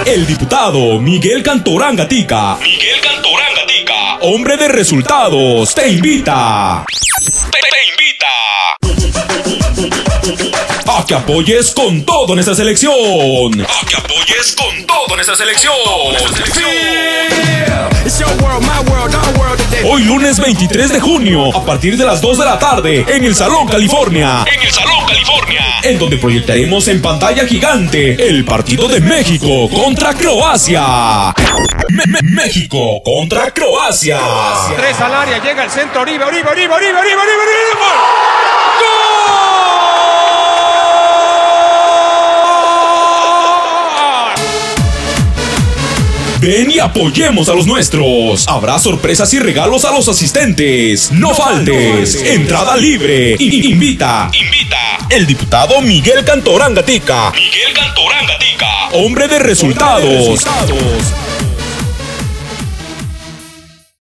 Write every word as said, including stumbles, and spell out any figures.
El diputado Miguel Cantorán Gatica, Miguel Cantorán Gatica, hombre de resultados, te invita. Te, te invita a que apoyes con todo en esta selección. A que apoyes con todo en esta selección. Sí. Hoy lunes veintitrés de junio, a partir de las dos de la tarde, en el Salón California. En el Salón California. En donde proyectaremos en pantalla gigante el partido de México contra Croacia. Me Me México contra Croacia. Tres al área, llega el centro, Oribe, Oribe, Oribe, Oribe, Oribe, Oribe, Oribe, ¡gol! Ven y apoyemos a los nuestros. Habrá sorpresas y regalos a los asistentes. No faltes. Entrada libre. I invita. Invita. El diputado Miguel Cantorán Gatica. Miguel Cantorán Gatica. Hombre de resultados. Hombre de resultados.